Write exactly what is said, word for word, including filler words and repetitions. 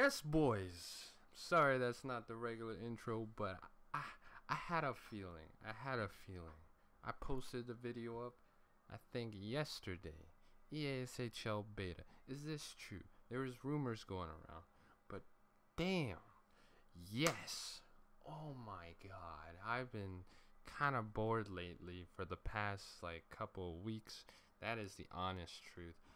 Yes, boys. Sorry, that's not the regular intro, but I I had a feeling. I had a feeling. I posted the video up, I think yesterday. E A S H L beta. Is this true? There was rumors going around, but damn, yes. Oh my God, I've been kind of bored lately for the past like couple of weeks. That is the honest truth.